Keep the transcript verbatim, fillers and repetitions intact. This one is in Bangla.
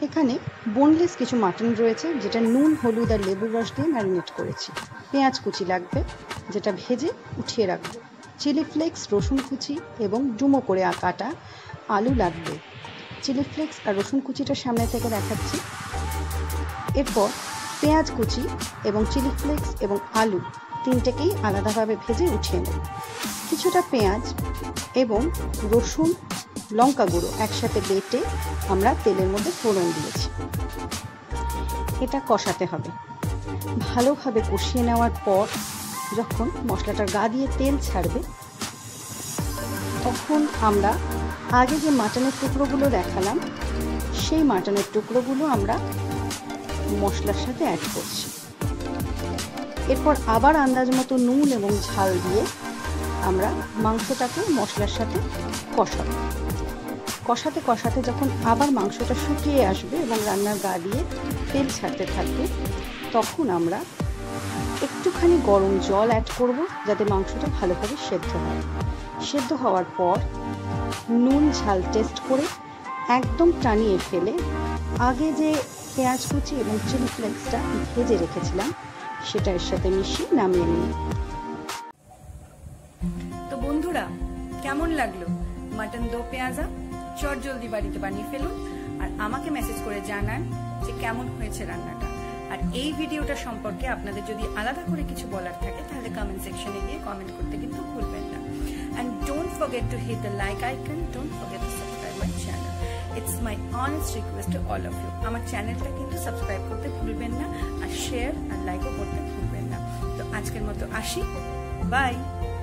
এখানে বোনলেস কিছু মাটন রয়েছে, যেটা নুন, হলুদ আর লেবুর রস দিয়ে ম্যারিনেট করেছি। পেঁয়াজ কুচি লাগবে, যেটা ভেজে উঠিয়ে রাখবো। চিলি ফ্লেক্স, রসুন কুচি এবং ডুমো করে কাটা আলু লাগবে। চিলি ফ্লেক্স আর রসুন কুচিটা সামনে থেকে দেখাচ্ছি। এরপর পেঁয়াজ কুচি এবং চিলি ফ্লেক্স এবং আলু তিনটেকেই আলাদাভাবে ভেজে উঠিয়ে নেব। কিছুটা পেঁয়াজ এবং রসুন, লঙ্কা গুঁড়ো একসাথে বেটে আমরা তেলের মধ্যে ফোড়ন দিয়েছি। এটা কষাতে হবে। ভালোভাবে কষিয়ে নেওয়ার পর যখন মশলাটার গা দিয়ে তেল ছাড়বে, তখন আমরা আগে যে মাটনের টুকরোগুলো দেখালাম, সেই মাটনের টুকরোগুলো আমরা মশলার সাথে অ্যাড করছি। এরপর আবার আন্দাজ মতো নুন এবং ঝাল দিয়ে আমরা মাংসটাকে মশলার সাথে কষাবো। কষাতে কষাতে যখন আবার মাংসটা শুকিয়ে আসবে এবং রান্নার গা দিয়ে তেল ছাড়তে থাকবে, তখন আমরা একটুখানি গরম জল অ্যাড করব, যাতে মাংসটা ভালোভাবে সেদ্ধ হয়। সেদ্ধ হওয়ার পর নুন ঝাল টেস্ট করে একদম টানিয়ে ফেলে আগে যে পেঁয়াজ কুচি এবং চিলি ফ্লেক্সটা ভেজে রেখেছিলাম, সেটা এর সাথে মিশিয়ে নামিয়ে নিই। তো বন্ধুরা, কেমন লাগলো মাটন দো পেঁয়াজা? চট জলদি বাড়িতে বানিয়ে ফেলুন আর আমাকে মেসেজ করে জানান যে কেমন হয়েছে রান্নাটা। আর এই ভিডিওটা সম্পর্কে আপনাদের যদি আলাদা করে কিছু বলার থাকে, তাহলে কমেন্ট সেকশনে গিয়ে কমেন্ট করতে কিন্তু ভুলবেন না। And don't forget to hit the like icon. Don't forget to subscribe my channel. It's my honest request to all of you. আমার চ্যানেলটা কিন্তু সাবস্ক্রাইব করতে ভুলবেন না, আর শেয়ার আর লাইকও করতে ভুলবেন না। তো আজকের মতো আসি, বাই।